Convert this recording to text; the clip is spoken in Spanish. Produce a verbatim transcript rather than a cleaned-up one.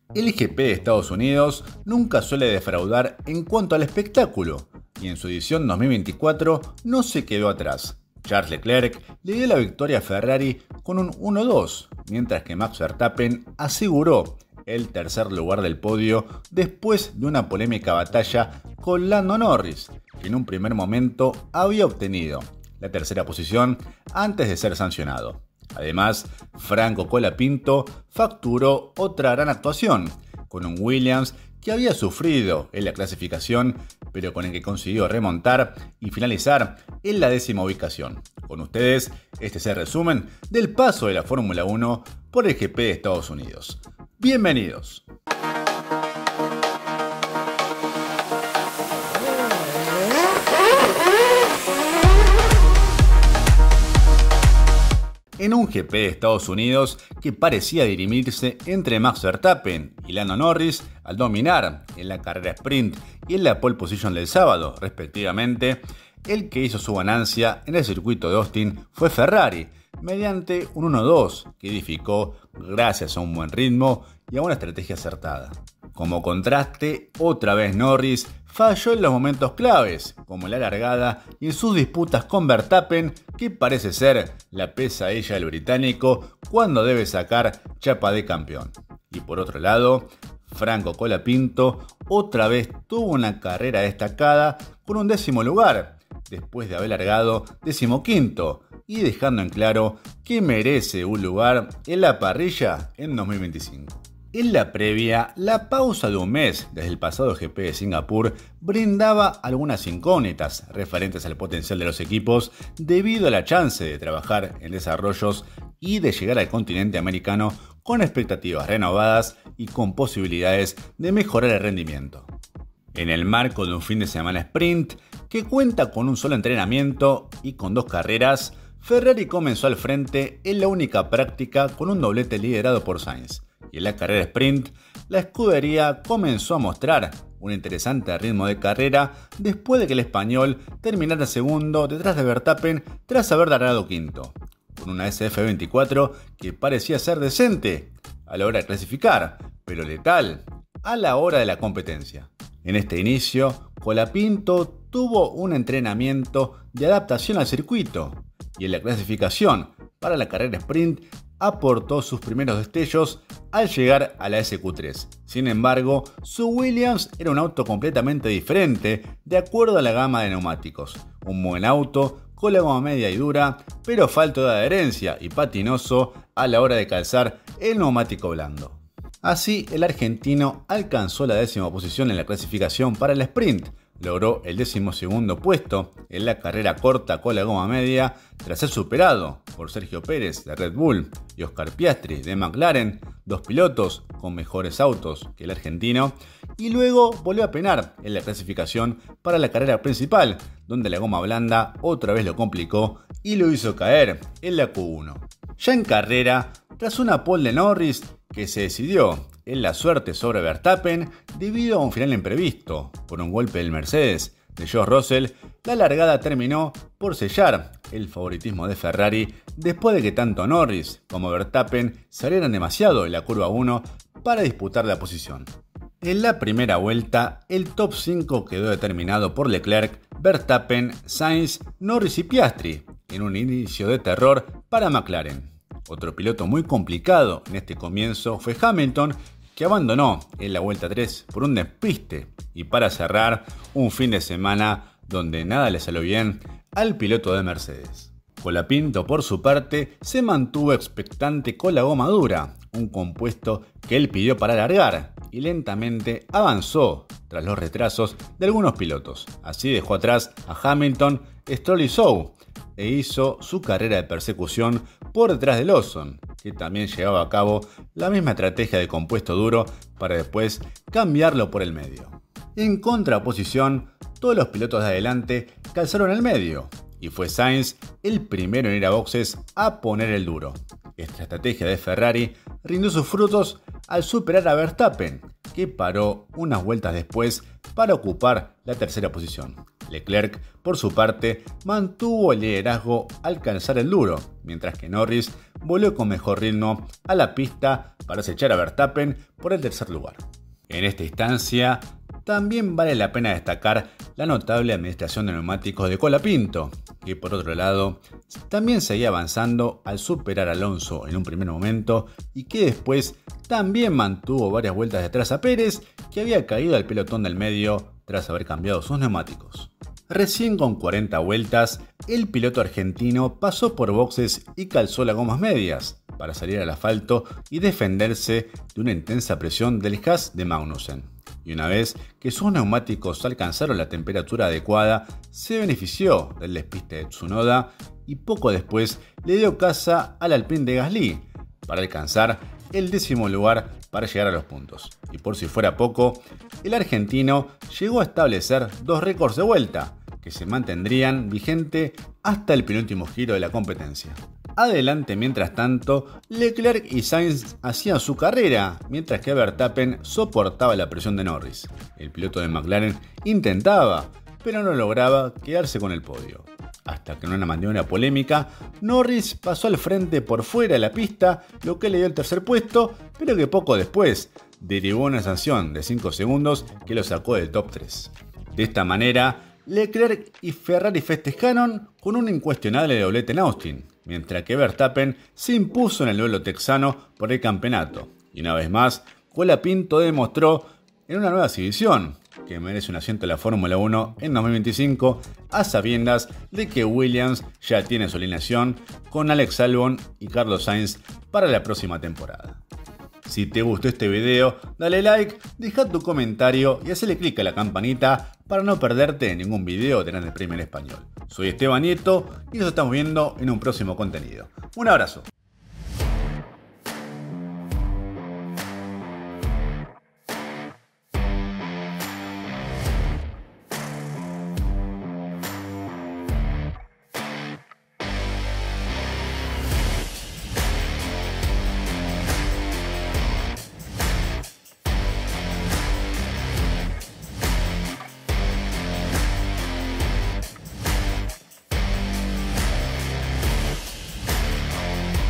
El G P de Estados Unidos nunca suele defraudar en cuanto al espectáculo, y en su edición dos mil veinticuatro no se quedó atrás. Charles Leclerc le dio la victoria a Ferrari con un uno dos, mientras que Max Verstappen aseguró el tercer lugar del podio después de una polémica batalla con Lando Norris, que en un primer momento había obtenido la tercera posición antes de ser sancionado. Además, Franco Colapinto facturó otra gran actuación, con un Williams que había sufrido en la clasificación, pero con el que consiguió remontar y finalizar en la décima ubicación. Con ustedes, este es el resumen del paso de la Fórmula uno por el G P de Estados Unidos. Bienvenidos. En un G P de Estados Unidos que parecía dirimirse entre Max Verstappen y Lando Norris al dominar en la carrera sprint y en la pole position del sábado, respectivamente, el que hizo su ganancia en el circuito de Austin fue Ferrari, mediante un uno dos que edificó gracias a un buen ritmo y a una estrategia acertada. Como contraste, otra vez Norris falló en los momentos claves, como en la largada y en sus disputas con Verstappen, que parece ser la pesadilla del británico cuando debe sacar chapa de campeón. Y por otro lado, Franco Colapinto otra vez tuvo una carrera destacada con un décimo lugar, después de haber largado decimoquinto y dejando en claro que merece un lugar en la parrilla en dos mil veinticinco. En la previa, la pausa de un mes desde el pasado G P de Singapur brindaba algunas incógnitas referentes al potencial de los equipos debido a la chance de trabajar en desarrollos y de llegar al continente americano con expectativas renovadas y con posibilidades de mejorar el rendimiento. En el marco de un fin de semana sprint que cuenta con un solo entrenamiento y con dos carreras, Ferrari comenzó al frente en la única práctica con un doblete liderado por Sainz. Y en la carrera sprint, la escudería comenzó a mostrar un interesante ritmo de carrera después de que el español terminara segundo detrás de Verstappen tras haber largado quinto, con una S F veinticuatro que parecía ser decente a la hora de clasificar, pero letal a la hora de la competencia. En este inicio, Colapinto tuvo un entrenamiento de adaptación al circuito y en la clasificación para la carrera sprint aportó sus primeros destellos al llegar a la S Q tres. Sin embargo, su Williams era un auto completamente diferente de acuerdo a la gama de neumáticos. Un buen auto con la goma media y dura, pero falto de adherencia y patinoso a la hora de calzar el neumático blando. Así, el argentino alcanzó la décima posición en la clasificación para el sprint. Logró el decimosegundo puesto en la carrera corta con la goma media tras ser superado por Sergio Pérez de Red Bull y Oscar Piastri de McLaren, dos pilotos con mejores autos que el argentino, y luego volvió a penar en la clasificación para la carrera principal, donde la goma blanda otra vez lo complicó y lo hizo caer en la Q uno. Ya en carrera, tras una pole de Norris que se decidió en la suerte sobre Verstappen debido a un final imprevisto por un golpe del Mercedes de George Russell, la largada terminó por sellar el favoritismo de Ferrari después de que tanto Norris como Verstappen salieran demasiado en la curva uno para disputar la posición. En la primera vuelta, el top cinco quedó determinado por Leclerc, Verstappen, Sainz, Norris y Piastri, en un inicio de terror para McLaren. Otro piloto muy complicado en este comienzo fue Hamilton, que abandonó en la vuelta tres por un despiste, y para cerrar, un fin de semana donde nada le salió bien al piloto de Mercedes. Colapinto, por su parte, se mantuvo expectante con la goma dura, un compuesto que él pidió para largar, y lentamente avanzó tras los retrasos de algunos pilotos. Así dejó atrás a Hamilton, Stroll y Zhou, e hizo su carrera de persecución por detrás de Lawson, que también llevaba a cabo la misma estrategia de compuesto duro para después cambiarlo por el medio. En contraposición, todos los pilotos de adelante calzaron el medio, y fue Sainz el primero en ir a boxes a poner el duro. Esta estrategia de Ferrari rindió sus frutos al superar a Verstappen, que paró unas vueltas después para ocupar la tercera posición. Leclerc, por su parte, mantuvo el liderazgo al calzar el duro, mientras que Norris voló con mejor ritmo a la pista para acechar a Verstappen por el tercer lugar. En esta instancia, también vale la pena destacar la notable administración de neumáticos de Colapinto, que por otro lado también seguía avanzando al superar a Alonso en un primer momento y que después también mantuvo varias vueltas detrás a Pérez, que había caído al pelotón del medio tras haber cambiado sus neumáticos. Recién con cuarenta vueltas, el piloto argentino pasó por boxes y calzó las gomas medias para salir al asfalto y defenderse de una intensa presión del Haas de Magnussen. Y una vez que sus neumáticos alcanzaron la temperatura adecuada, se benefició del despiste de Tsunoda y poco después le dio caza al Alpine de Gasly para alcanzar el décimo lugar para llegar a los puntos. Y por si fuera poco, el argentino llegó a establecer dos récords de vuelta que se mantendrían vigente hasta el penúltimo giro de la competencia. Adelante, mientras tanto, Leclerc y Sainz hacían su carrera, mientras que Verstappen soportaba la presión de Norris. El piloto de McLaren intentaba, pero no lograba quedarse con el podio. Hasta que en una maniobra polémica, Norris pasó al frente por fuera de la pista, lo que le dio el tercer puesto, pero que poco después derivó una sanción de cinco segundos que lo sacó del top tres. De esta manera, Leclerc y Ferrari festejaron con un incuestionable doblete en Austin, mientras que Verstappen se impuso en el duelo texano por el campeonato. Y una vez más, Colapinto demostró en una nueva exhibición que merece un asiento en la Fórmula uno en dos mil veinticinco, a sabiendas de que Williams ya tiene su alineación con Alex Albon y Carlos Sainz para la próxima temporada. Si te gustó este video, dale like, deja tu comentario y hazle clic a la campanita para no perderte ningún video de Grande Premio en Español. Soy Esteban Nieto y nos estamos viendo en un próximo contenido. Un abrazo.